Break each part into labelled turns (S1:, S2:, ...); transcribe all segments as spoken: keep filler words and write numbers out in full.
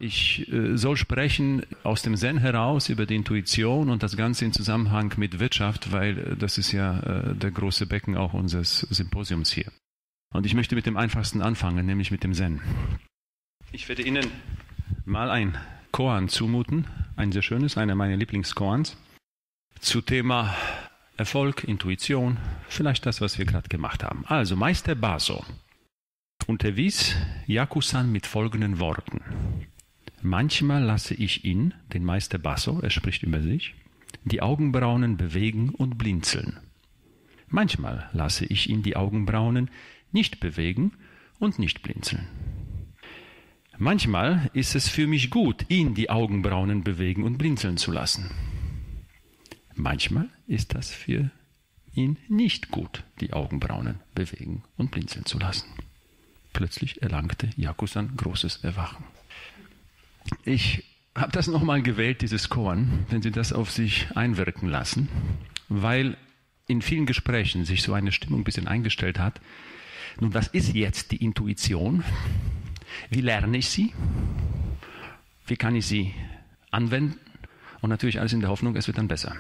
S1: Ich äh, soll sprechen aus dem Zen heraus über die Intuition und das Ganze in Zusammenhang mit Wirtschaft, weil äh, das ist ja äh, der große Becken auch unseres Symposiums hier. Und ich möchte mit dem Einfachsten anfangen, nämlich mit dem Zen. Ich werde Ihnen mal ein Koan zumuten, ein sehr schönes, einer meiner Lieblingskoans, zu Thema Erfolg, Intuition, vielleicht das, was wir gerade gemacht haben. Also Meister Baso unterwies Yaku-san mit folgenden Worten. Manchmal lasse ich ihn, den Meister Baso, er spricht über sich, die Augenbraunen bewegen und blinzeln. Manchmal lasse ich ihn die Augenbraunen nicht bewegen und nicht blinzeln. Manchmal ist es für mich gut, ihn die Augenbraunen bewegen und blinzeln zu lassen. Manchmal ist das für ihn nicht gut, die Augenbraunen bewegen und blinzeln zu lassen. Plötzlich erlangte Yaku-san großes Erwachen. Ich habe das nochmal gewählt, dieses Koan, wenn Sie das auf sich einwirken lassen, weil in vielen Gesprächen sich so eine Stimmung ein bisschen eingestellt hat. Nun, das ist jetzt die Intuition. Wie lerne ich sie? Wie kann ich sie anwenden? Und natürlich alles in der Hoffnung, es wird dann besser.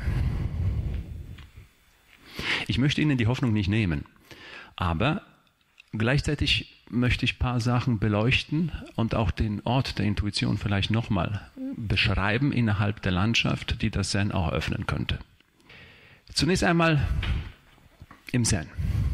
S1: Ich möchte Ihnen die Hoffnung nicht nehmen, aber gleichzeitig möchte ich ein paar Sachen beleuchten und auch den Ort der Intuition vielleicht nochmal beschreiben innerhalb der Landschaft, die das Zen auch öffnen könnte. Zunächst einmal im Zen.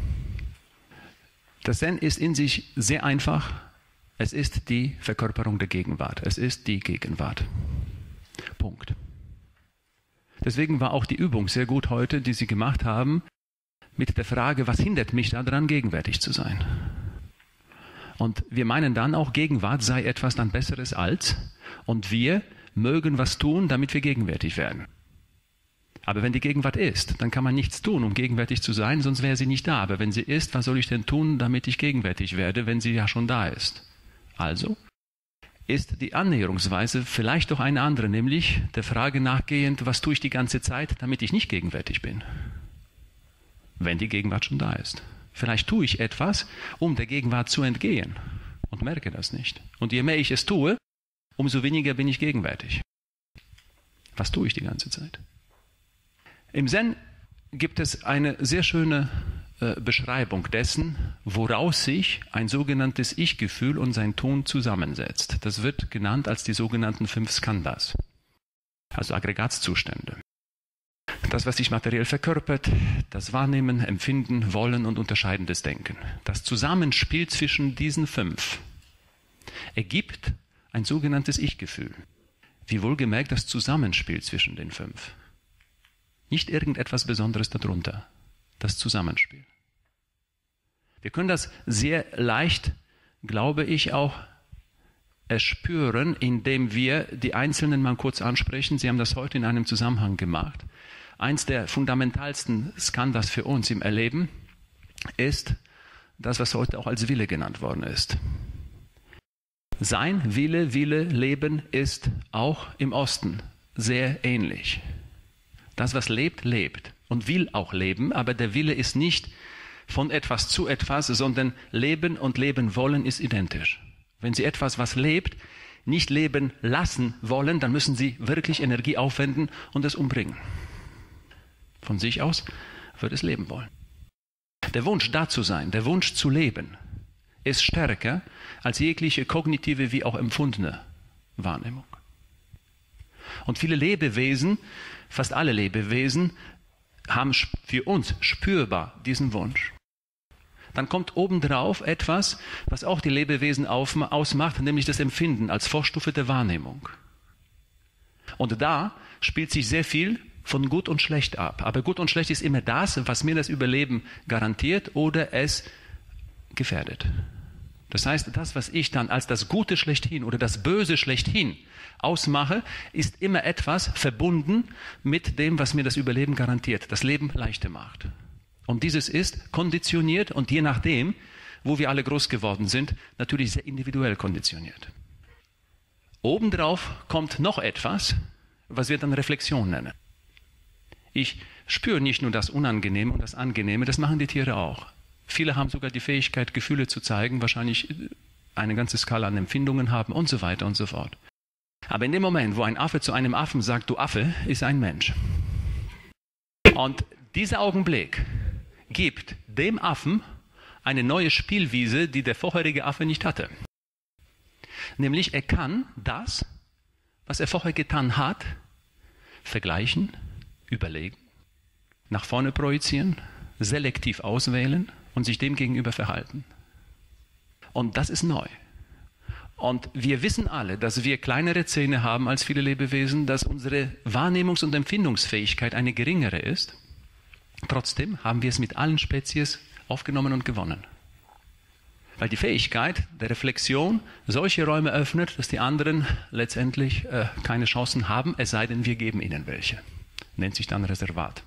S1: Das Zen ist in sich sehr einfach. Es ist die Verkörperung der Gegenwart. Es ist die Gegenwart. Punkt. Deswegen war auch die Übung sehr gut heute, die Sie gemacht haben, mit der Frage, was hindert mich daran, gegenwärtig zu sein? Und wir meinen dann auch, Gegenwart sei etwas dann Besseres als, und wir mögen was tun, damit wir gegenwärtig werden. Aber wenn die Gegenwart ist, dann kann man nichts tun, um gegenwärtig zu sein, sonst wäre sie nicht da. Aber wenn sie ist, was soll ich denn tun, damit ich gegenwärtig werde, wenn sie ja schon da ist? Also ist die Annäherungsweise vielleicht doch eine andere, nämlich der Frage nachgehend, was tue ich die ganze Zeit, damit ich nicht gegenwärtig bin, wenn die Gegenwart schon da ist. Vielleicht tue ich etwas, um der Gegenwart zu entgehen und merke das nicht. Und je mehr ich es tue, umso weniger bin ich gegenwärtig. Was tue ich die ganze Zeit? Im Zen gibt es eine sehr schöne äh, Beschreibung dessen, woraus sich ein sogenanntes Ich-Gefühl und sein Tun zusammensetzt. Das wird genannt als die sogenannten fünf Skandhas, also Aggregatzustände. Das, was sich materiell verkörpert, das Wahrnehmen, Empfinden, Wollen und unterscheidendes Denken. Das Zusammenspiel zwischen diesen fünf ergibt ein sogenanntes Ich-Gefühl. Wie wohlgemerkt das Zusammenspiel zwischen den fünf. Nicht irgendetwas Besonderes darunter. Das Zusammenspiel. Wir können das sehr leicht, glaube ich, auch erspüren, indem wir die Einzelnen mal kurz ansprechen. Sie haben das heute in einem Zusammenhang gemacht. Eins der fundamentalsten Skandhas für uns im Erleben ist das, was heute auch als Wille genannt worden ist. Sein Wille, Wille, Leben ist auch im Osten sehr ähnlich. Das, was lebt, lebt und will auch leben, aber der Wille ist nicht von etwas zu etwas, sondern Leben und Leben wollen ist identisch. Wenn Sie etwas, was lebt, nicht leben lassen wollen, dann müssen Sie wirklich Energie aufwenden und es umbringen. Von sich aus wird es leben wollen. Der Wunsch, da zu sein, der Wunsch zu leben, ist stärker als jegliche kognitive wie auch empfundene Wahrnehmung. Und viele Lebewesen, fast alle Lebewesen, haben für uns spürbar diesen Wunsch. Dann kommt obendrauf etwas, was auch die Lebewesen ausmacht, nämlich das Empfinden als Vorstufe der Wahrnehmung. Und da spielt sich sehr viel von Gut und Schlecht ab. Aber Gut und Schlecht ist immer das, was mir das Überleben garantiert oder es gefährdet. Das heißt, das, was ich dann als das Gute schlechthin oder das Böse schlechthin ausmache, ist immer etwas verbunden mit dem, was mir das Überleben garantiert, das Leben leichter macht. Und dieses ist konditioniert und je nachdem, wo wir alle groß geworden sind, natürlich sehr individuell konditioniert. Obendrauf kommt noch etwas, was wir dann Reflexion nennen. Ich spüre nicht nur das Unangenehme und das Angenehme, das machen die Tiere auch. Viele haben sogar die Fähigkeit, Gefühle zu zeigen, wahrscheinlich eine ganze Skala an Empfindungen haben und so weiter und so fort. Aber in dem Moment, wo ein Affe zu einem Affen sagt, du Affe, ist ein Mensch. Und dieser Augenblick gibt dem Affen eine neue Spielwiese, die der vorherige Affe nicht hatte. Nämlich er kann das, was er vorher getan hat, vergleichen, überlegen, nach vorne projizieren, selektiv auswählen und sich dem gegenüber verhalten. Und das ist neu. Und wir wissen alle, dass wir kleinere Zähne haben als viele Lebewesen, dass unsere Wahrnehmungs- und Empfindungsfähigkeit eine geringere ist. Trotzdem haben wir es mit allen Spezies aufgenommen und gewonnen. Weil die Fähigkeit der Reflexion solche Räume öffnet, dass die anderen letztendlich äh, keine Chancen haben, es sei denn, wir geben ihnen welche. Nennt sich dann Reservat.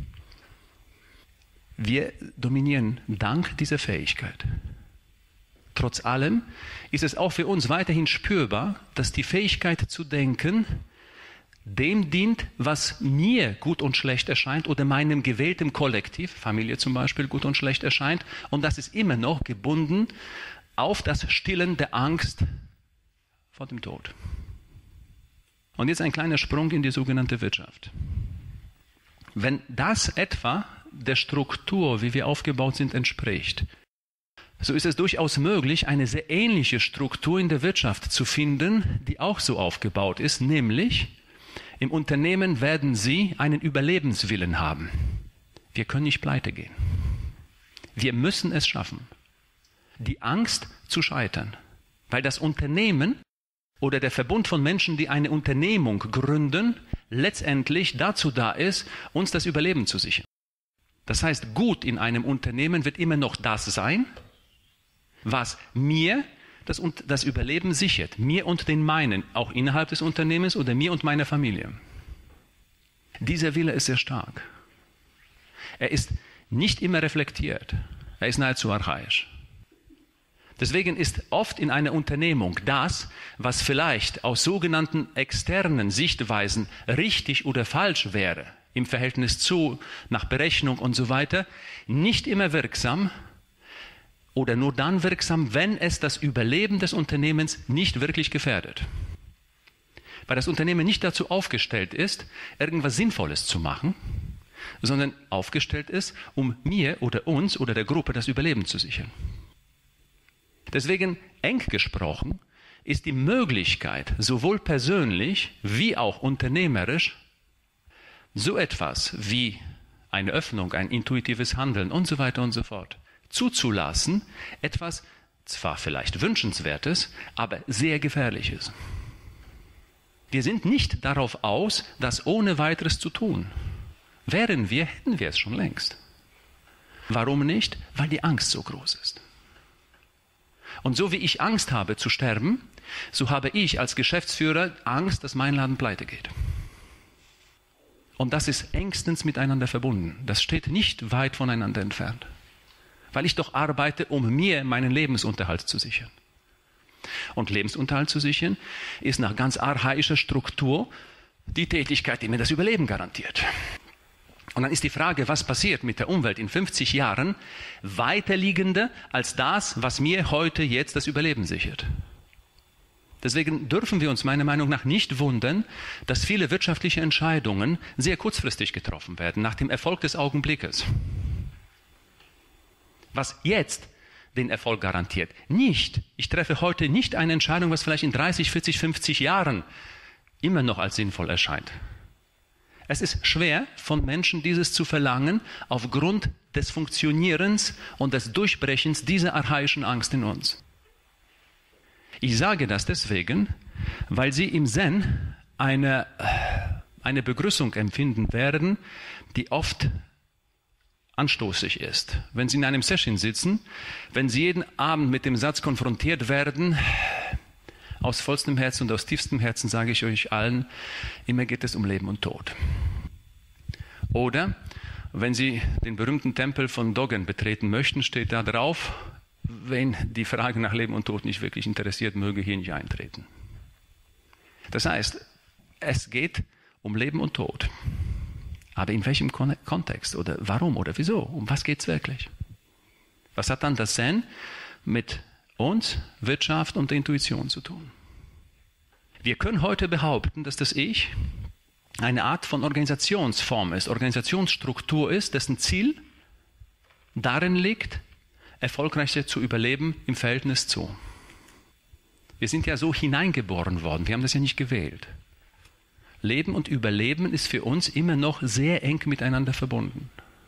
S1: Wir dominieren dank dieser Fähigkeit. Trotz allem ist es auch für uns weiterhin spürbar, dass die Fähigkeit zu denken dem dient, was mir gut und schlecht erscheint oder meinem gewählten Kollektiv, Familie zum Beispiel, gut und schlecht erscheint. Und das ist immer noch gebunden auf das Stillen der Angst vor dem Tod. Und jetzt ein kleiner Sprung in die sogenannte Wirtschaft. Wenn das etwa der Struktur, wie wir aufgebaut sind, entspricht, so ist es durchaus möglich, eine sehr ähnliche Struktur in der Wirtschaft zu finden, die auch so aufgebaut ist, nämlich im Unternehmen werden Sie einen Überlebenswillen haben. Wir können nicht pleite gehen. Wir müssen es schaffen. Die Angst zu scheitern, weil das Unternehmen oder der Verbund von Menschen, die eine Unternehmung gründen, letztendlich dazu da ist, uns das Überleben zu sichern. Das heißt, gut in einem Unternehmen wird immer noch das sein, was mir das, das Überleben sichert, mir und den meinen, auch innerhalb des Unternehmens oder mir und meiner Familie. Dieser Wille ist sehr stark. Er ist nicht immer reflektiert, er ist nahezu archaisch. Deswegen ist oft in einer Unternehmung das, was vielleicht aus sogenannten externen Sichtweisen richtig oder falsch wäre, im Verhältnis zu, nach Berechnung und so weiter, nicht immer wirksam, oder nur dann wirksam, wenn es das Überleben des Unternehmens nicht wirklich gefährdet. Weil das Unternehmen nicht dazu aufgestellt ist, irgendwas Sinnvolles zu machen, sondern aufgestellt ist, um mir oder uns oder der Gruppe das Überleben zu sichern. Deswegen, eng gesprochen, ist die Möglichkeit, sowohl persönlich wie auch unternehmerisch, so etwas wie eine Öffnung, ein intuitives Handeln und so weiter und so fort, zuzulassen, etwas zwar vielleicht Wünschenswertes, aber sehr Gefährliches. Wir sind nicht darauf aus, das ohne weiteres zu tun. Wären wir, hätten wir es schon längst. Warum nicht? Weil die Angst so groß ist. Und so wie ich Angst habe zu sterben, so habe ich als Geschäftsführer Angst, dass mein Laden pleite geht. Und das ist engstens miteinander verbunden. Das steht nicht weit voneinander entfernt. Weil ich doch arbeite, um mir meinen Lebensunterhalt zu sichern. Und Lebensunterhalt zu sichern ist nach ganz archaischer Struktur die Tätigkeit, die mir das Überleben garantiert. Und dann ist die Frage, was passiert mit der Umwelt in fünfzig Jahren, weiterliegender als das, was mir heute jetzt das Überleben sichert. Deswegen dürfen wir uns meiner Meinung nach nicht wundern, dass viele wirtschaftliche Entscheidungen sehr kurzfristig getroffen werden, nach dem Erfolg des Augenblickes. Was jetzt den Erfolg garantiert. Nicht, ich treffe heute nicht eine Entscheidung, was vielleicht in dreißig, vierzig, fünfzig Jahren immer noch als sinnvoll erscheint. Es ist schwer, von Menschen dieses zu verlangen, aufgrund des Funktionierens und des Durchbrechens dieser archaischen Angst in uns. Ich sage das deswegen, weil sie im Zen eine, eine Begrüßung empfinden werden, die oft anstoßig ist. Wenn Sie in einem Session sitzen, wenn Sie jeden Abend mit dem Satz konfrontiert werden, aus vollstem Herzen und aus tiefstem Herzen sage ich euch allen, immer geht es um Leben und Tod. Oder wenn Sie den berühmten Tempel von Dogen betreten möchten, steht da drauf, wen die Frage nach Leben und Tod nicht wirklich interessiert, möge hier nicht eintreten. Das heißt, es geht um Leben und Tod. Aber in welchem Kon- Kontext oder warum oder wieso? Um was geht es wirklich? Was hat dann das Zen mit uns, Wirtschaft und der Intuition zu tun? Wir können heute behaupten, dass das Ich eine Art von Organisationsform ist, Organisationsstruktur ist, dessen Ziel darin liegt, erfolgreicher zu überleben im Verhältnis zu. Wir sind ja so hineingeboren worden, wir haben das ja nicht gewählt. Leben und Überleben ist für uns immer noch sehr eng miteinander verbunden.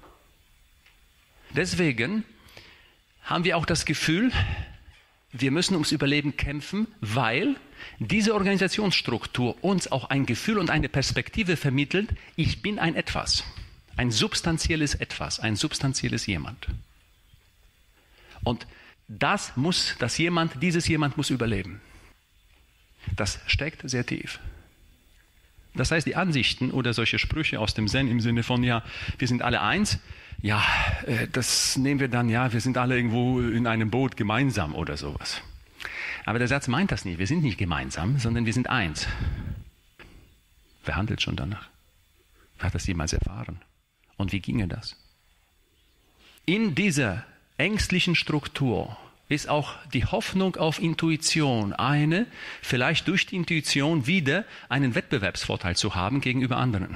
S1: Deswegen haben wir auch das Gefühl, wir müssen ums Überleben kämpfen, weil diese Organisationsstruktur uns auch ein Gefühl und eine Perspektive vermittelt, ich bin ein Etwas, ein substanzielles Etwas, ein substanzielles Jemand. Und das muss, das Jemand, dieses Jemand muss überleben. Das steckt sehr tief. Das heißt, die Ansichten oder solche Sprüche aus dem Zen im Sinne von, ja, wir sind alle eins, ja, das nehmen wir dann, ja, wir sind alle irgendwo in einem Boot gemeinsam oder sowas. Aber der Satz meint das nicht. Wir sind nicht gemeinsam, sondern wir sind eins. Wer handelt schon danach? Wer hat das jemals erfahren? Und wie ginge das? In dieser ängstlichen Struktur ist auch die Hoffnung auf Intuition eine, vielleicht durch die Intuition wieder einen Wettbewerbsvorteil zu haben gegenüber anderen.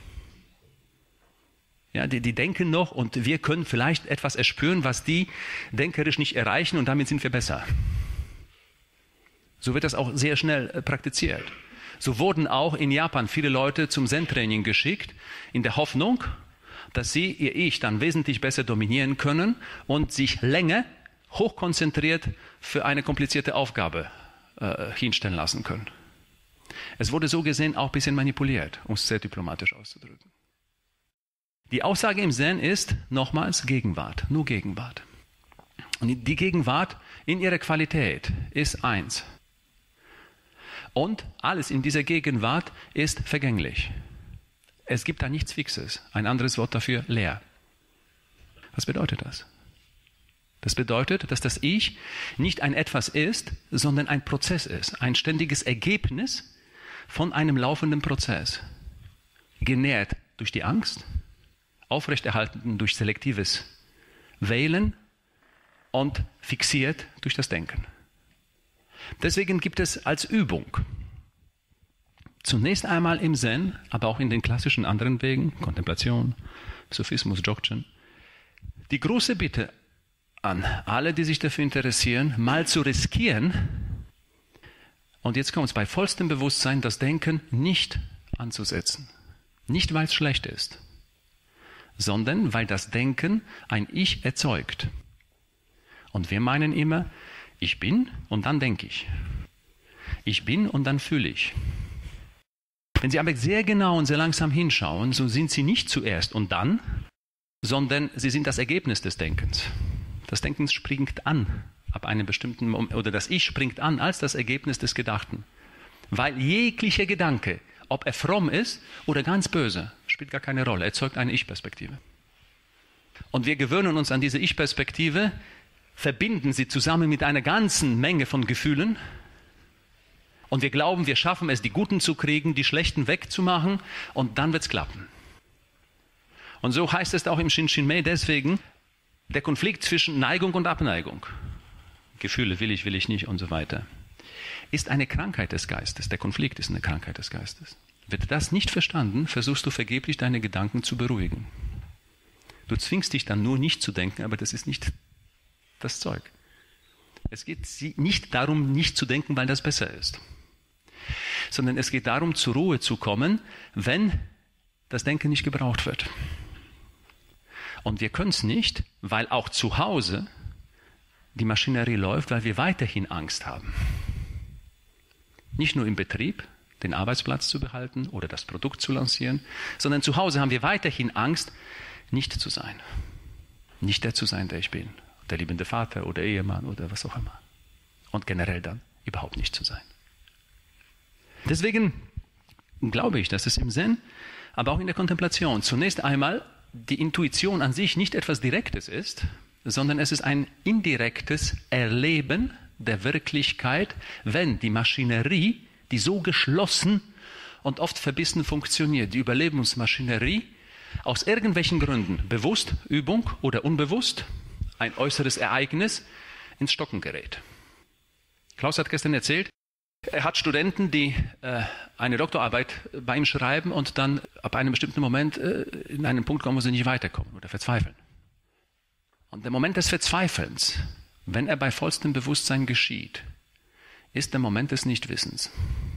S1: Ja, die, die denken noch und wir können vielleicht etwas erspüren, was die denkerisch nicht erreichen und damit sind wir besser. So wird das auch sehr schnell äh, praktiziert. So wurden auch in Japan viele Leute zum Zen-Training geschickt, in der Hoffnung, dass sie ihr Ich dann wesentlich besser dominieren können und sich länger hochkonzentriert für eine komplizierte Aufgabe äh, hinstellen lassen können. Es wurde so gesehen auch ein bisschen manipuliert, um es sehr diplomatisch auszudrücken. Die Aussage im Zen ist nochmals Gegenwart, nur Gegenwart. Und die Gegenwart in ihrer Qualität ist eins. Und alles in dieser Gegenwart ist vergänglich. Es gibt da nichts Fixes. Ein anderes Wort dafür, leer. Was bedeutet das? Das bedeutet, dass das Ich nicht ein Etwas ist, sondern ein Prozess ist. Ein ständiges Ergebnis von einem laufenden Prozess. Genährt durch die Angst, aufrechterhalten durch selektives Wählen und fixiert durch das Denken. Deswegen gibt es als Übung zunächst einmal im Zen, aber auch in den klassischen anderen Wegen, Kontemplation, Sophismus, Dzogchen, die große Bitte an alle, die sich dafür interessieren, mal zu riskieren, und jetzt kommt es bei vollstem Bewusstsein, das Denken nicht anzusetzen. Nicht, weil es schlecht ist, sondern weil das Denken ein Ich erzeugt. Und wir meinen immer, ich bin und dann denke ich. Ich bin und dann fühle ich. Wenn Sie aber sehr genau und sehr langsam hinschauen, so sind Sie nicht zuerst und dann, sondern Sie sind das Ergebnis des Denkens. Das Denken springt an ab einem bestimmten Moment, oder das Ich springt an als das Ergebnis des Gedachten. Weil jeglicher Gedanke, ob er fromm ist oder ganz böse, spielt gar keine Rolle, erzeugt eine Ich-Perspektive. Und wir gewöhnen uns an diese Ich-Perspektive, verbinden sie zusammen mit einer ganzen Menge von Gefühlen und wir glauben, wir schaffen es, die Guten zu kriegen, die Schlechten wegzumachen und dann wird es klappen. Und so heißt es auch im Shin-Shin-Mei deswegen, der Konflikt zwischen Neigung und Abneigung, Gefühle will ich, will ich nicht und so weiter, ist eine Krankheit des Geistes. Der Konflikt ist eine Krankheit des Geistes. Wird das nicht verstanden, versuchst du vergeblich deine Gedanken zu beruhigen. Du zwingst dich dann nur nicht zu denken, aber das ist nicht das Zeug. Es geht nicht darum, nicht zu denken, weil das besser ist, sondern es geht darum, zur Ruhe zu kommen, wenn das Denken nicht gebraucht wird. Und wir können es nicht, weil auch zu Hause die Maschinerie läuft, weil wir weiterhin Angst haben. Nicht nur im Betrieb, den Arbeitsplatz zu behalten oder das Produkt zu lancieren, sondern zu Hause haben wir weiterhin Angst, nicht zu sein. Nicht der zu sein, der ich bin. Der liebende Vater oder Ehemann oder was auch immer. Und generell dann überhaupt nicht zu sein. Deswegen glaube ich, dass es im Zen, aber auch in der Kontemplation zunächst einmal die Intuition an sich nicht etwas Direktes ist, sondern es ist ein indirektes Erleben der Wirklichkeit, wenn die Maschinerie, die so geschlossen und oft verbissen funktioniert, die Überlebensmaschinerie, aus irgendwelchen Gründen, bewusst, Übung oder unbewusst, ein äußeres Ereignis ins Stocken gerät. Klaus hat gestern erzählt, Er hat Studenten, die äh, eine Doktorarbeit bei ihm schreiben und dann ab einem bestimmten Moment äh, in einen Punkt kommen, wo sie nicht weiterkommen oder verzweifeln. Und der Moment des Verzweifelns, wenn er bei vollstem Bewusstsein geschieht, ist der Moment des Nichtwissens.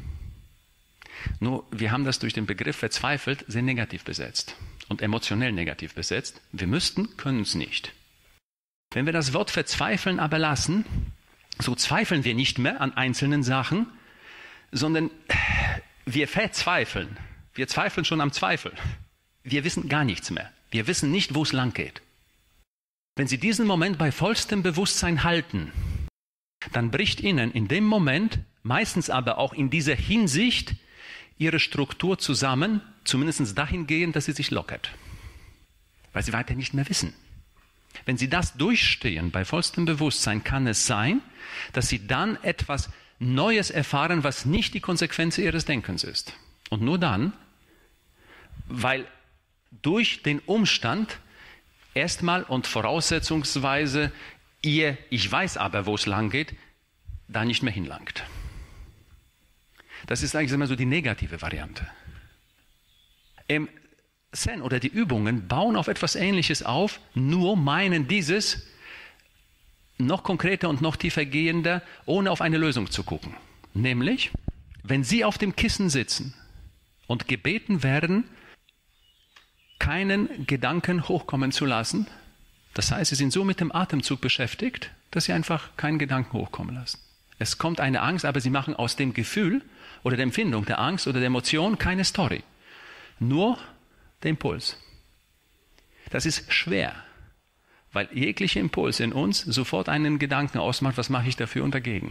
S1: Nur wir haben das durch den Begriff verzweifelt sehr negativ besetzt und emotionell negativ besetzt. Wir müssten, können es nicht. Wenn wir das Wort verzweifeln aber lassen, so zweifeln wir nicht mehr an einzelnen Sachen, sondern wir verzweifeln. Wir zweifeln schon am Zweifel. Wir wissen gar nichts mehr. Wir wissen nicht, wo es lang geht. Wenn Sie diesen Moment bei vollstem Bewusstsein halten, dann bricht Ihnen in dem Moment, meistens aber auch in dieser Hinsicht, Ihre Struktur zusammen, zumindest dahingehend, dass sie sich lockert. Weil Sie weiter nicht mehr wissen. Wenn Sie das durchstehen bei vollstem Bewusstsein, kann es sein, dass Sie dann etwas Neues erfahren, was nicht die Konsequenz Ihres Denkens ist. Und nur dann, weil durch den Umstand erstmal und voraussetzungsweise Ihr Ich weiß aber, wo es lang geht, da nicht mehr hinlangt. Das ist eigentlich immer so die negative Variante. Im Zen oder die Übungen bauen auf etwas Ähnliches auf, nur meinen dieses noch konkreter und noch tiefer gehender, ohne auf eine Lösung zu gucken. Nämlich, wenn Sie auf dem Kissen sitzen und gebeten werden, keinen Gedanken hochkommen zu lassen, das heißt, Sie sind so mit dem Atemzug beschäftigt, dass Sie einfach keinen Gedanken hochkommen lassen. Es kommt eine Angst, aber Sie machen aus dem Gefühl oder der Empfindung der Angst oder der Emotion keine Story. Nur der Impuls. Das ist schwer, weil jeglicher Impuls in uns sofort einen Gedanken ausmacht, was mache ich dafür und dagegen.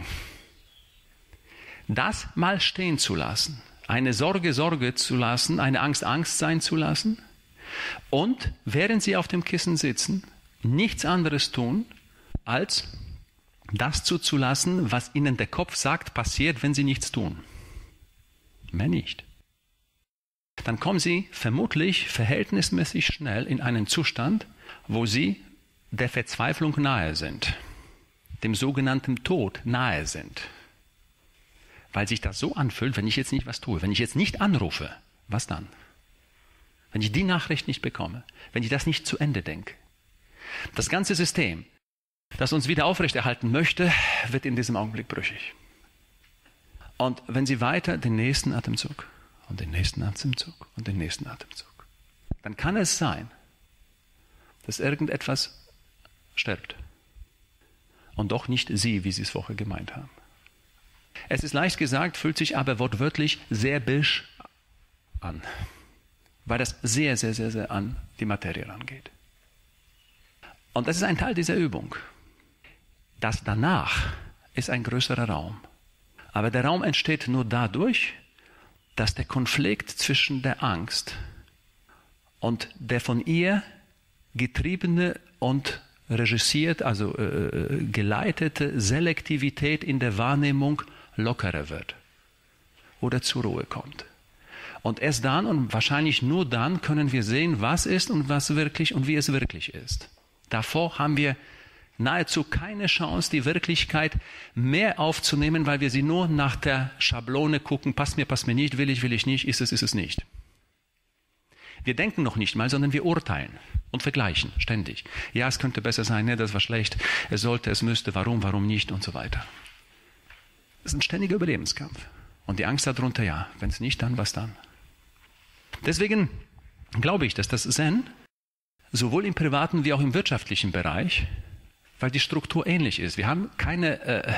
S1: Das mal stehen zu lassen, eine Sorge Sorge zu lassen, eine Angst Angst sein zu lassen und während Sie auf dem Kissen sitzen, nichts anderes tun, als das zuzulassen, was Ihnen der Kopf sagt, passiert, wenn Sie nichts tun. Mehr nicht. Dann kommen Sie vermutlich verhältnismäßig schnell in einen Zustand, wo Sie der Verzweiflung nahe sind, dem sogenannten Tod nahe sind. Weil sich das so anfühlt, wenn ich jetzt nicht was tue, wenn ich jetzt nicht anrufe, was dann? Wenn ich die Nachricht nicht bekomme, wenn ich das nicht zu Ende denke. Das ganze System, das uns wieder aufrechterhalten möchte, wird in diesem Augenblick brüchig. Und wenn Sie weiter den nächsten Atemzug und den nächsten Atemzug und den nächsten Atemzug, dann kann es sein, dass irgendetwas stirbt. Und doch nicht Sie, wie Sie es vorher gemeint haben. Es ist leicht gesagt, fühlt sich aber wortwörtlich sehr bisch an. Weil das sehr, sehr, sehr, sehr an die Materie rangeht. Und das ist ein Teil dieser Übung. Das danach ist ein größerer Raum. Aber der Raum entsteht nur dadurch, dass der Konflikt zwischen der Angst und der von ihr getriebene und regissiert, also äh, geleitete Selektivität in der Wahrnehmung lockerer wird oder zur Ruhe kommt. Und erst dann und wahrscheinlich nur dann können wir sehen, was ist und was wirklich und wie es wirklich ist. Davor haben wir nahezu keine Chance, die Wirklichkeit mehr aufzunehmen, weil wir sie nur nach der Schablone gucken, passt mir, passt mir nicht, will ich, will ich nicht, ist es, ist es nicht. Wir denken noch nicht mal, sondern wir urteilen und vergleichen ständig. Ja, es könnte besser sein, ne, das war schlecht, es sollte, es müsste, warum, warum nicht und so weiter. Das ist ein ständiger Überlebenskampf. Und die Angst darunter, ja, wenn es nicht, dann was dann? Deswegen glaube ich, dass das Zen sowohl im privaten wie auch im wirtschaftlichen Bereich, weil die Struktur ähnlich ist. Wir haben keine äh,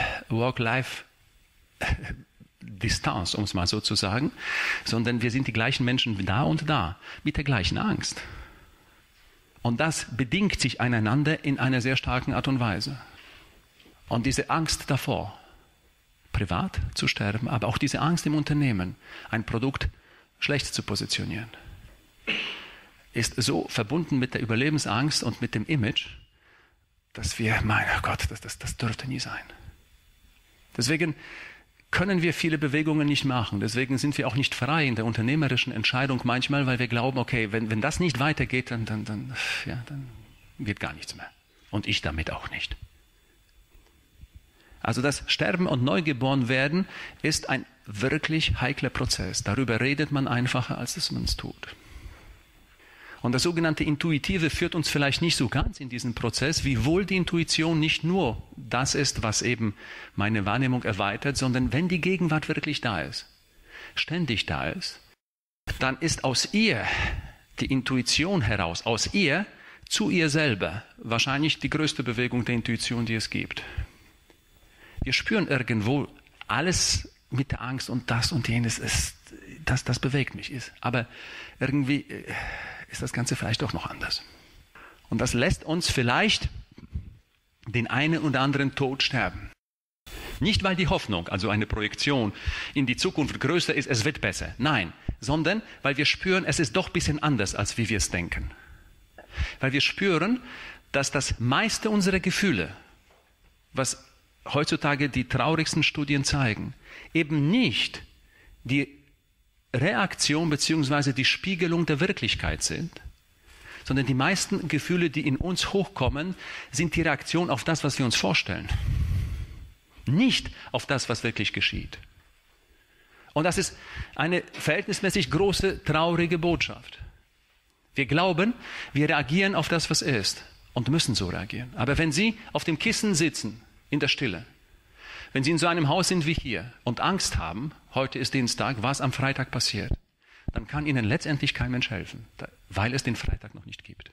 S1: Work-Life-Distanz, um es mal so zu sagen, sondern wir sind die gleichen Menschen da und da, mit der gleichen Angst. Und das bedingt sich einander in einer sehr starken Art und Weise. Und diese Angst davor, privat zu sterben, aber auch diese Angst im Unternehmen, ein Produkt schlecht zu positionieren, ist so verbunden mit der Überlebensangst und mit dem Image, dass wir, mein Gott, das, das, das dürfte nie sein. Deswegen können wir viele Bewegungen nicht machen. Deswegen sind wir auch nicht frei in der unternehmerischen Entscheidung manchmal, weil wir glauben, okay, wenn, wenn das nicht weitergeht, dann, dann, dann, ja, dann geht gar nichts mehr. Und ich damit auch nicht. Also das Sterben und Neugeboren werden ist ein wirklich heikler Prozess. Darüber redet man einfacher, als dass man es tut. Und das sogenannte Intuitive führt uns vielleicht nicht so ganz in diesen Prozess, wiewohl die Intuition nicht nur das ist, was eben meine Wahrnehmung erweitert, sondern wenn die Gegenwart wirklich da ist, ständig da ist, dann ist aus ihr die Intuition heraus, aus ihr zu ihr selber wahrscheinlich die größte Bewegung der Intuition, die es gibt. Wir spüren irgendwo alles mit der Angst und das und jenes, ist, das, das bewegt mich. Ist. Aber irgendwie ist das Ganze vielleicht doch noch anders. Und das lässt uns vielleicht den einen oder anderen Tod sterben. Nicht, weil die Hoffnung, also eine Projektion in die Zukunft größer ist, es wird besser. Nein, sondern weil wir spüren, es ist doch ein bisschen anders, als wie wir es denken. Weil wir spüren, dass das meiste unserer Gefühle, was heutzutage die traurigsten Studien zeigen, eben nicht die Reaktion bzw. die Spiegelung der Wirklichkeit sind, sondern die meisten Gefühle, die in uns hochkommen, sind die Reaktion auf das, was wir uns vorstellen. Nicht auf das, was wirklich geschieht. Und das ist eine verhältnismäßig große, traurige Botschaft. Wir glauben, wir reagieren auf das, was ist und müssen so reagieren. Aber wenn Sie auf dem Kissen sitzen, in der Stille, wenn Sie in so einem Haus sind wie hier und Angst haben, heute ist Dienstag, was am Freitag passiert, dann kann Ihnen letztendlich kein Mensch helfen, weil es den Freitag noch nicht gibt.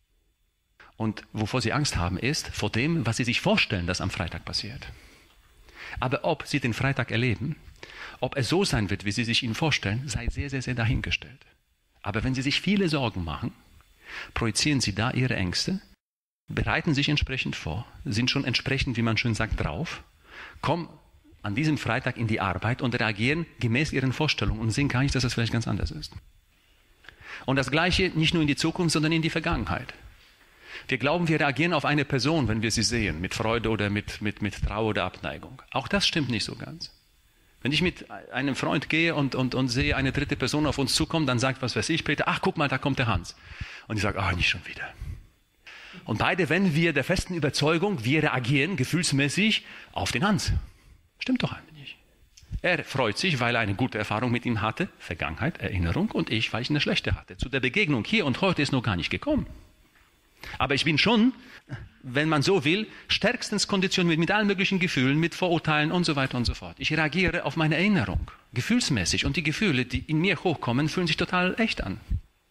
S1: Und wovor Sie Angst haben, ist vor dem, was Sie sich vorstellen, dass am Freitag passiert. Aber ob Sie den Freitag erleben, ob es so sein wird, wie Sie sich ihn vorstellen, sei sehr, sehr, sehr dahingestellt. Aber wenn Sie sich viele Sorgen machen, projizieren Sie da Ihre Ängste, bereiten sich entsprechend vor, sind schon entsprechend, wie man schön sagt, drauf, kommen an diesem Freitag in die Arbeit und reagieren gemäß Ihren Vorstellungen und sehen gar nicht, dass das vielleicht ganz anders ist. Und das Gleiche nicht nur in die Zukunft, sondern in die Vergangenheit. Wir glauben, wir reagieren auf eine Person, wenn wir sie sehen, mit Freude oder mit, mit, mit Trauer oder Abneigung. Auch das stimmt nicht so ganz. Wenn ich mit einem Freund gehe und, und, und sehe, eine dritte Person auf uns zukommt, dann sagt, was weiß ich, Peter, ach, guck mal, da kommt der Hans. Und ich sage, ach, nicht schon wieder. Und beide, wenn wir der festen Überzeugung, wir reagieren gefühlsmäßig auf den Hans. Stimmt doch eigentlich nicht. Er freut sich, weil er eine gute Erfahrung mit ihm hatte, Vergangenheit, Erinnerung, und ich, weil ich eine schlechte hatte. Zu der Begegnung hier und heute ist noch gar nicht gekommen. Aber ich bin schon, wenn man so will, stärkstens konditioniert mit allen möglichen Gefühlen, mit Vorurteilen und so weiter und so fort. Ich reagiere auf meine Erinnerung, gefühlsmäßig. Und die Gefühle, die in mir hochkommen, fühlen sich total echt an.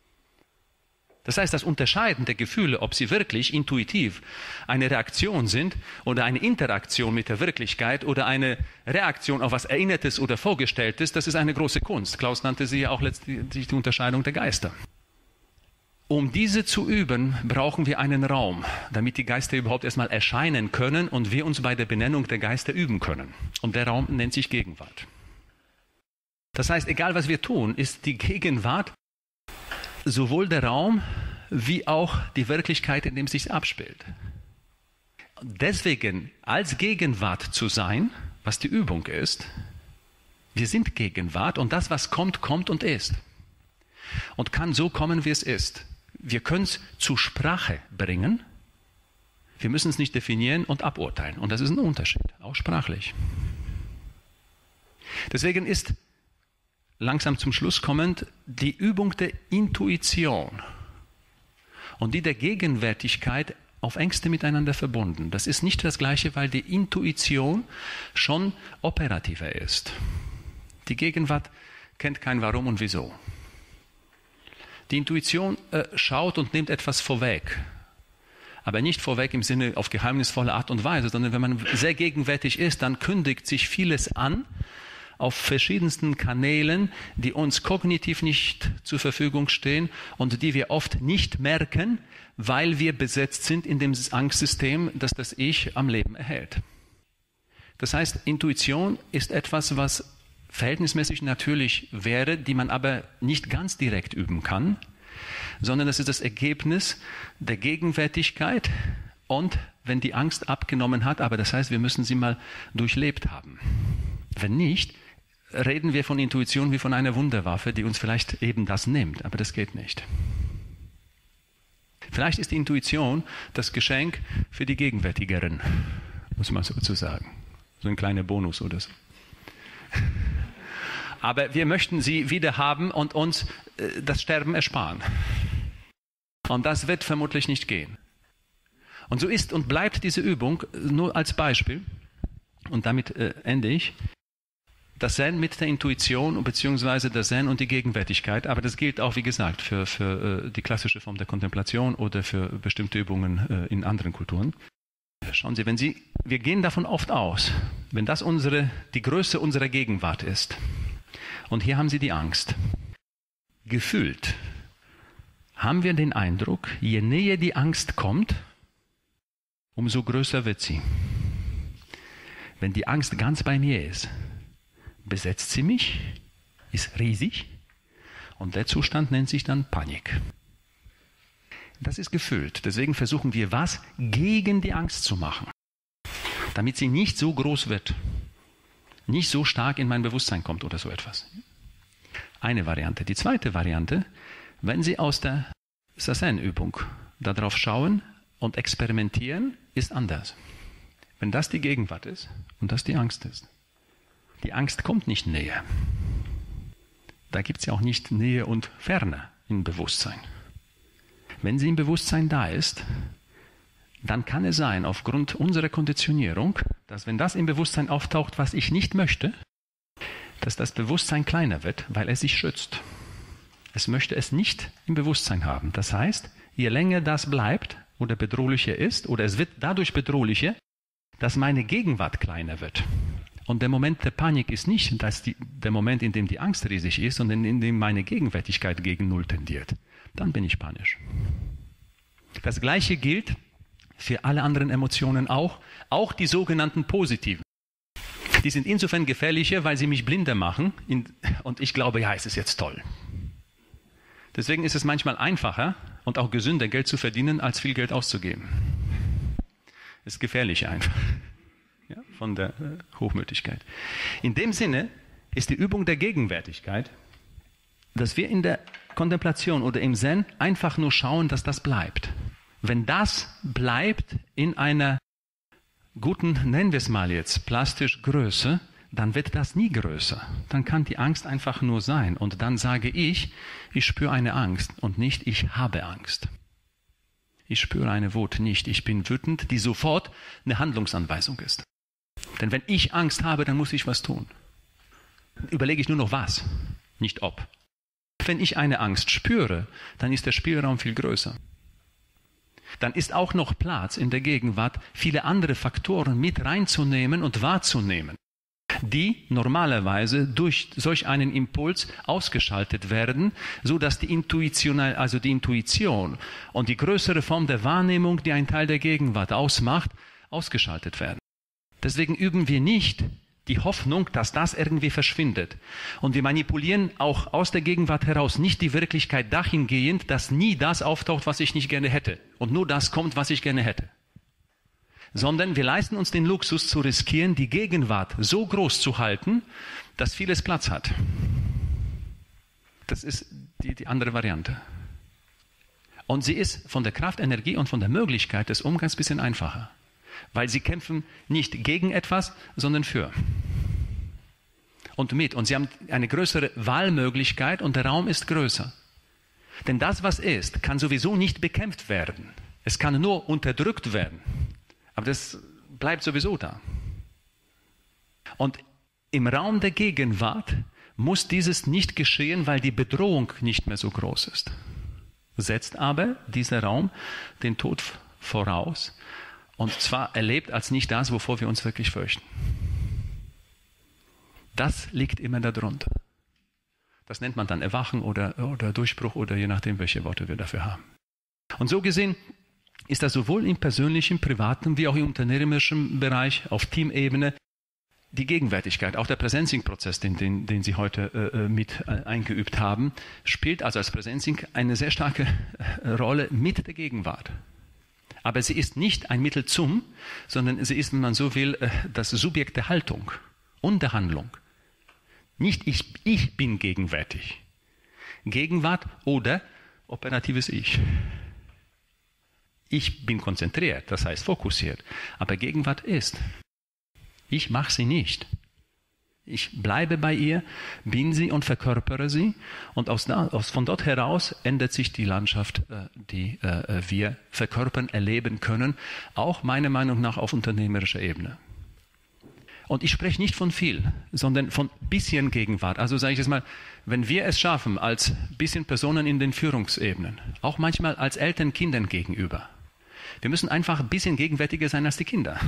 S1: Das heißt, das Unterscheiden der Gefühle, ob sie wirklich intuitiv eine Reaktion sind oder eine Interaktion mit der Wirklichkeit oder eine Reaktion auf was Erinnertes oder Vorgestelltes, das ist eine große Kunst. Klaus nannte sie ja auch letztlich die Unterscheidung der Geister. Um diese zu üben, brauchen wir einen Raum, damit die Geister überhaupt erstmal erscheinen können und wir uns bei der Benennung der Geister üben können. Und der Raum nennt sich Gegenwart. Das heißt, egal was wir tun, ist die Gegenwart sowohl der Raum wie auch die Wirklichkeit, in dem es sich abspielt. Deswegen als Gegenwart zu sein, was die Übung ist, wir sind Gegenwart und das, was kommt, kommt und ist. Und kann so kommen, wie es ist. Wir können es zu Sprache bringen, wir müssen es nicht definieren und aburteilen. Und das ist ein Unterschied, auch sprachlich. Deswegen ist langsam zum Schluss kommend die Übung der Intuition und die der Gegenwärtigkeit auf Ängste miteinander verbunden. Das ist nicht das Gleiche, weil die Intuition schon operativer ist. Die Gegenwart kennt kein Warum und Wieso. Die Intuition äh, schaut und nimmt etwas vorweg. Aber nicht vorweg im Sinne auf geheimnisvolle Art und Weise, sondern wenn man sehr gegenwärtig ist, dann kündigt sich vieles an auf verschiedensten Kanälen, die uns kognitiv nicht zur Verfügung stehen und die wir oft nicht merken, weil wir besetzt sind in dem Angstsystem, das das Ich am Leben erhält. Das heißt, Intuition ist etwas, was verhältnismäßig natürlich wäre, die man aber nicht ganz direkt üben kann, sondern das ist das Ergebnis der Gegenwärtigkeit und wenn die Angst abgenommen hat, aber das heißt, wir müssen sie mal durchlebt haben. Wenn nicht, reden wir von Intuition wie von einer Wunderwaffe, die uns vielleicht eben das nimmt, aber das geht nicht. Vielleicht ist die Intuition das Geschenk für die Gegenwärtigeren, muss man so sagen. So ein kleiner Bonus oder so. Aber wir möchten sie wieder haben und uns äh, das Sterben ersparen. Und das wird vermutlich nicht gehen. Und so ist und bleibt diese Übung nur als Beispiel, und damit äh, ende ich, das Zen mit der Intuition bzw. das Zen und die Gegenwärtigkeit, aber das gilt auch, wie gesagt, für, für äh, die klassische Form der Kontemplation oder für bestimmte Übungen äh, in anderen Kulturen. Schauen Sie, wenn Sie, wir gehen davon oft aus, wenn das unsere, die Größe unserer Gegenwart ist, und hier haben Sie die Angst, gefühlt haben wir den Eindruck, je näher die Angst kommt, umso größer wird sie. Wenn die Angst ganz bei mir ist, besetzt sie mich, ist riesig, und der Zustand nennt sich dann Panik. Das ist gefühlt. Deswegen versuchen wir, was gegen die Angst zu machen, damit sie nicht so groß wird, nicht so stark in mein Bewusstsein kommt oder so etwas. Eine Variante. Die zweite Variante, wenn Sie aus der Zazen-Übung darauf schauen und experimentieren, ist anders. Wenn das die Gegenwart ist und das die Angst ist. Die Angst kommt nicht näher. Da gibt es ja auch nicht Nähe und Ferne im Bewusstsein. Wenn sie im Bewusstsein da ist, dann kann es sein, aufgrund unserer Konditionierung, dass wenn das im Bewusstsein auftaucht, was ich nicht möchte, dass das Bewusstsein kleiner wird, weil es sich schützt. Es möchte es nicht im Bewusstsein haben. Das heißt, je länger das bleibt oder bedrohlicher ist, oder es wird dadurch bedrohlicher, dass meine Gegenwart kleiner wird. Und der Moment der Panik ist nicht dass die, der Moment, in dem die Angst riesig ist, sondern in dem meine Gegenwärtigkeit gegen Null tendiert. Dann bin ich panisch. Das Gleiche gilt für alle anderen Emotionen auch, auch die sogenannten positiven. Die sind insofern gefährlicher, weil sie mich blinder machen und ich glaube, ja, es ist jetzt toll. Deswegen ist es manchmal einfacher und auch gesünder, Geld zu verdienen, als viel Geld auszugeben. Ist gefährlich einfach, ja, von der äh, Hochmütigkeit. In dem Sinne ist die Übung der Gegenwärtigkeit, dass wir in der Kontemplation oder im Zen einfach nur schauen, dass das bleibt. Wenn das bleibt in einer guten, nennen wir es mal jetzt, plastisch Größe, dann wird das nie größer. Dann kann die Angst einfach nur sein. Und dann sage ich, ich spüre eine Angst und nicht, ich habe Angst. Ich spüre eine Wut nicht, ich bin wütend, die sofort eine Handlungsanweisung ist. Denn wenn ich Angst habe, dann muss ich was tun. Überlege ich nur noch was, nicht ob. Wenn ich eine Angst spüre, dann ist der Spielraum viel größer. Dann ist auch noch Platz in der Gegenwart, viele andere Faktoren mit reinzunehmen und wahrzunehmen, die normalerweise durch solch einen Impuls ausgeschaltet werden, so dass die Intuition, also die Intuition und die größere Form der Wahrnehmung, die einen Teil der Gegenwart ausmacht, ausgeschaltet werden. Deswegen üben wir nicht die Hoffnung, dass das irgendwie verschwindet. Und wir manipulieren auch aus der Gegenwart heraus nicht die Wirklichkeit dahingehend, dass nie das auftaucht, was ich nicht gerne hätte und nur das kommt, was ich gerne hätte. Sondern wir leisten uns den Luxus zu riskieren, die Gegenwart so groß zu halten, dass vieles Platz hat. Das ist die, die andere Variante. Und sie ist von der Kraft, Energie und von der Möglichkeit des Umgangs ein bisschen einfacher. Weil sie kämpfen nicht gegen etwas, sondern für. Und mit. Und sie haben eine größere Wahlmöglichkeit und der Raum ist größer. Denn das, was ist, kann sowieso nicht bekämpft werden. Es kann nur unterdrückt werden. Aber das bleibt sowieso da. Und im Raum der Gegenwart muss dieses nicht geschehen, weil die Bedrohung nicht mehr so groß ist. Setzt aber dieser Raum den Tod voraus und zwar erlebt als nicht das, wovor wir uns wirklich fürchten. Das liegt immer darunter. Das nennt man dann Erwachen oder, oder Durchbruch oder je nachdem, welche Worte wir dafür haben. Und so gesehen ist das sowohl im persönlichen, privaten wie auch im unternehmerischen Bereich auf Teamebene die Gegenwärtigkeit, auch der Präsenzing-Prozess, den, den, den Sie heute äh, mit äh, eingeübt haben, spielt also als Präsenzing eine sehr starke äh, Rolle mit der Gegenwart. Aber sie ist nicht ein Mittel zum, sondern sie ist, wenn man so will, äh, das Subjekt der Haltung und der Handlung. Nicht ich, ich bin gegenwärtig. Gegenwart oder operatives Ich. Ich bin konzentriert, das heißt fokussiert, aber Gegenwart ist. Ich mache sie nicht. Ich bleibe bei ihr, bin sie und verkörpere sie. Und aus, aus, von dort heraus ändert sich die Landschaft, die äh, wir verkörpern, erleben können. Auch meiner Meinung nach auf unternehmerischer Ebene. Und ich spreche nicht von viel, sondern von bisschen Gegenwart. Also sage ich jetzt mal, wenn wir es schaffen, als bisschen Personen in den Führungsebenen, auch manchmal als Eltern Kindern gegenüber, wir müssen einfach ein bisschen gegenwärtiger sein als die Kinder.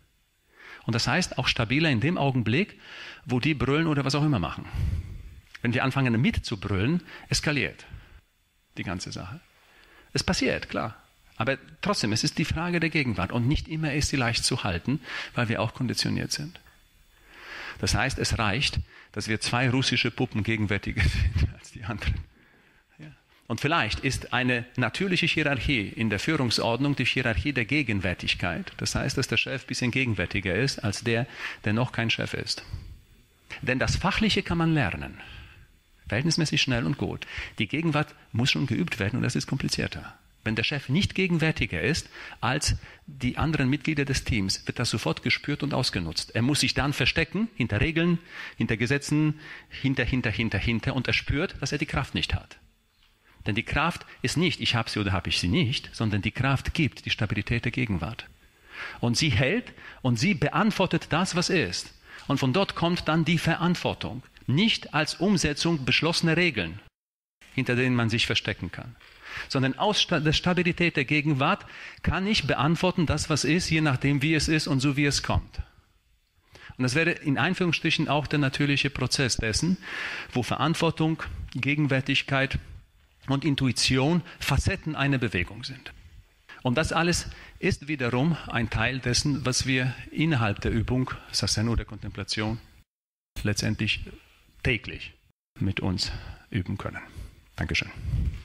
S1: Und das heißt auch stabiler in dem Augenblick, wo die brüllen oder was auch immer machen. Wenn wir anfangen mitzubrüllen, eskaliert die ganze Sache. Es passiert, klar. Aber trotzdem, es ist die Frage der Gegenwart. Und nicht immer ist sie leicht zu halten, weil wir auch konditioniert sind. Das heißt, es reicht, dass wir zwei russische Puppen gegenwärtiger sind als die anderen. Und vielleicht ist eine natürliche Hierarchie in der Führungsordnung die Hierarchie der Gegenwärtigkeit. Das heißt, dass der Chef ein bisschen gegenwärtiger ist als der, der noch kein Chef ist. Denn das Fachliche kann man lernen. Verhältnismäßig schnell und gut. Die Gegenwart muss schon geübt werden und das ist komplizierter. Wenn der Chef nicht gegenwärtiger ist als die anderen Mitglieder des Teams, wird das sofort gespürt und ausgenutzt. Er muss sich dann verstecken, hinter Regeln, hinter Gesetzen, hinter, hinter, hinter, hinter und er spürt, dass er die Kraft nicht hat. Denn die Kraft ist nicht, ich habe sie oder habe ich sie nicht, sondern die Kraft gibt die Stabilität der Gegenwart. Und sie hält und sie beantwortet das, was ist. Und von dort kommt dann die Verantwortung. Nicht als Umsetzung beschlossener Regeln, hinter denen man sich verstecken kann. Sondern aus der Stabilität der Gegenwart kann ich beantworten, das, was ist, je nachdem, wie es ist und so, wie es kommt. Und das wäre in Anführungsstrichen auch der natürliche Prozess dessen, wo Verantwortung, Gegenwärtigkeit und Intuition Facetten einer Bewegung sind. Und das alles ist wiederum ein Teil dessen, was wir innerhalb der Übung, Sazen oder Kontemplation, letztendlich täglich mit uns üben können. Dankeschön.